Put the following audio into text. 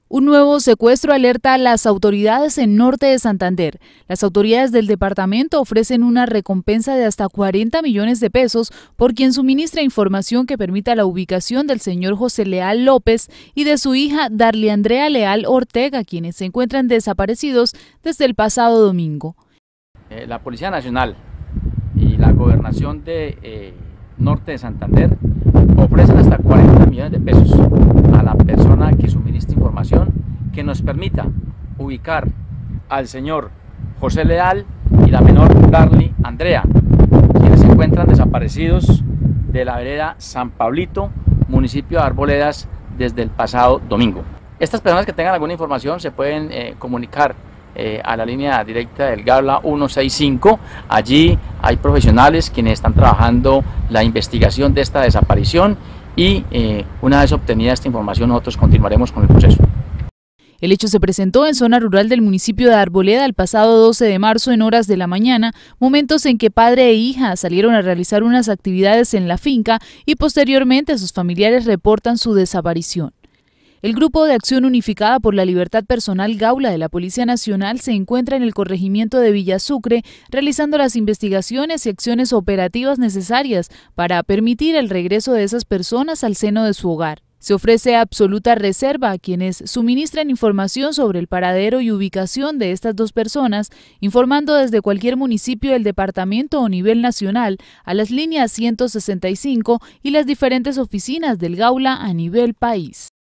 Un nuevo secuestro alerta a las autoridades en Norte de Santander. Las autoridades del departamento ofrecen una recompensa de hasta 40 millones de pesos por quien suministra información que permita la ubicación del señor José Leal López y de su hija Darliandrea Leal Ortega, quienes se encuentran desaparecidos desde el pasado domingo. La Policía Nacional y la Gobernación de Norte de Santander ofrecen hasta 40 millones de pesos a la persona que suministre información que nos permita ubicar al señor José Leal y la menor Darliandrea, quienes se encuentran desaparecidos de la vereda San Pablito, municipio de Arboledas, desde el pasado domingo. Estas personas que tengan alguna información se pueden comunicar a la línea directa del Gabla 165. Allí hay profesionales quienes están trabajando la investigación de esta desaparición y una vez obtenida esta información nosotros continuaremos con el proceso. El hecho se presentó en zona rural del municipio de Arboleda el pasado 12 de marzo en horas de la mañana, momentos en que padre e hija salieron a realizar unas actividades en la finca y posteriormente sus familiares reportan su desaparición. El Grupo de Acción Unificada por la Libertad Personal Gaula de la Policía Nacional se encuentra en el corregimiento de Villa Sucre realizando las investigaciones y acciones operativas necesarias para permitir el regreso de esas personas al seno de su hogar. Se ofrece absoluta reserva a quienes suministren información sobre el paradero y ubicación de estas dos personas, informando desde cualquier municipio del departamento o nivel nacional a las líneas 165 y las diferentes oficinas del Gaula a nivel país.